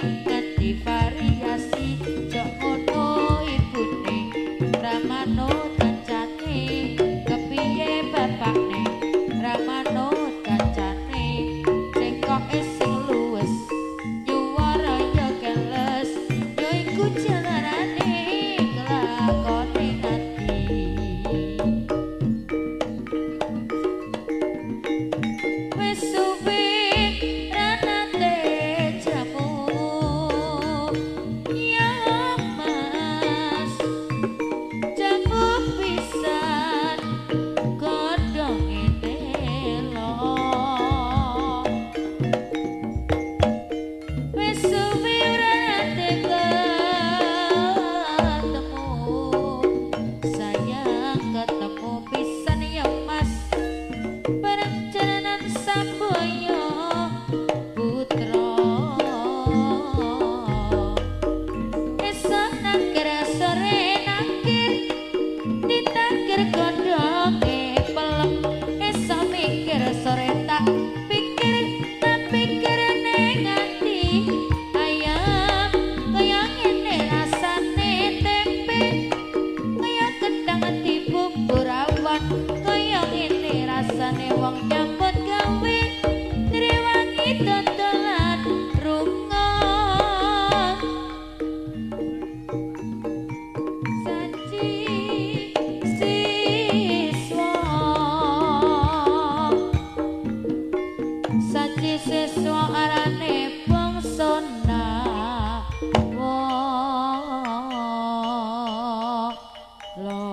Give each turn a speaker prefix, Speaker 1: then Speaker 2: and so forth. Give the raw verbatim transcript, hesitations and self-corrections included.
Speaker 1: nganti variasi jok ngono ibune Ramano kancane kepiye bapakne Ramano kancane sing kok sing luwes nyuwara ya keles yo iku jalarane kelakone ati wis suwe ranate jamu ya mas jamu pisan godhonge telo wis suwe ranate ketemu sayang ketemu pisan ya mas perjalanan samboyo putra esok nakir sore nakir ditakir godhonge pelem esok mikir sore tak pikir tak pikir ning ati ayam kaya ngene rasane tempe kaya gedang dibubur awan kaya ngene rasane wong nyambut gawe triwangi dodolan rungon saji siswa saji siswa arane bangsa Nawa